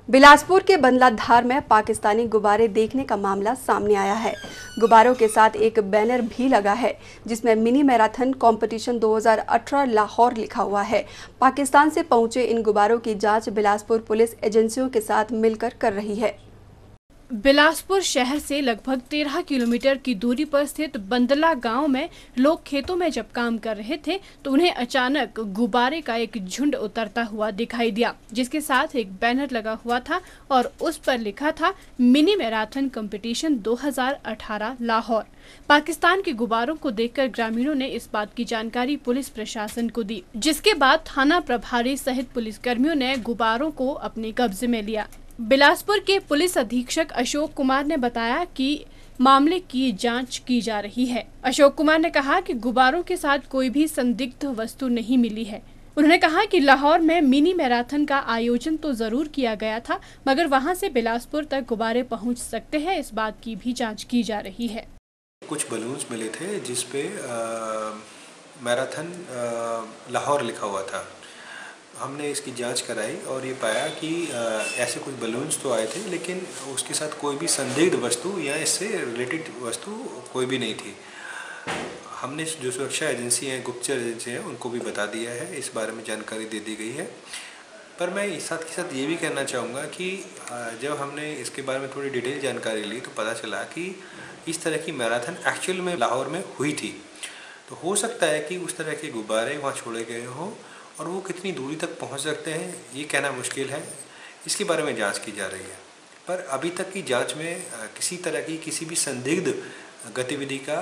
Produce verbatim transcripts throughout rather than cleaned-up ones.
बिलासपुर के बंदलाधार में पाकिस्तानी गुब्बारे देखने का मामला सामने आया है। गुब्बारों के साथ एक बैनर भी लगा है जिसमें मिनी मैराथन कंपटीशन दो हज़ार अठारह लाहौर लिखा हुआ है। पाकिस्तान से पहुंचे इन गुब्बारों की जांच बिलासपुर पुलिस एजेंसियों के साथ मिलकर कर रही है। बिलासपुर शहर से लगभग तेरह किलोमीटर की दूरी पर स्थित बंदला गांव में लोग खेतों में जब काम कर रहे थे तो उन्हें अचानक गुब्बारे का एक झुंड उतरता हुआ दिखाई दिया, जिसके साथ एक बैनर लगा हुआ था और उस पर लिखा था मिनी मैराथन कंपटीशन दो हज़ार अठारह लाहौर। पाकिस्तान के गुब्बारों को देखकर ग्रामीणों ने इस बात की जानकारी पुलिस प्रशासन को दी, जिसके बाद थाना प्रभारी सहित पुलिसकर्मियों ने गुब्बारों को अपने कब्जे में लिया। बिलासपुर के पुलिस अधीक्षक अशोक कुमार ने बताया कि मामले की जांच की जा रही है। अशोक कुमार ने कहा कि गुब्बारों के साथ कोई भी संदिग्ध वस्तु नहीं मिली है। उन्होंने कहा कि लाहौर में मिनी मैराथन का आयोजन तो जरूर किया गया था, मगर वहां से बिलासपुर तक गुब्बारे पहुंच सकते हैं, इस बात की भी जांच की जा रही है। कुछ बलून्स मिले थे जिसपे मैराथन लाहौर लिखा हुआ था। हमने इसकी जांच कराई और ये पाया कि ऐसे कुछ बलून्स तो आए थे, लेकिन उसके साथ कोई भी संदिग्ध वस्तु या इससे रिलेटेड वस्तु कोई भी नहीं थी। हमने जो सुरक्षा एजेंसी हैं, गुप्तचर एजेंसी हैं, उनको भी बता दिया है, इस बारे में जानकारी दे दी गई है। पर मैं इस साथ के साथ ये भी कहना चाहूँगा कि जब हमने इसके बारे में थोड़ी डिटेल जानकारी ली तो पता चला कि इस तरह की मैराथन एक्चुअल में लाहौर में हुई थी। तो हो सकता है कि उस तरह के गुब्बारे वहाँ छोड़े गए हों और वो कितनी दूरी तक पहुंच सकते हैं ये कहना मुश्किल है। इसके बारे में जांच की जा रही है, पर अभी तक की जांच में किसी तरह की किसी भी संदिग्ध गतिविधि का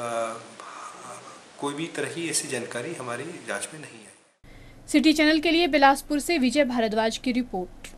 कोई भी तरह की ऐसी जानकारी हमारी जांच में नहीं है। सिटी चैनल के लिए बिलासपुर से विजय भारद्वाज की रिपोर्ट।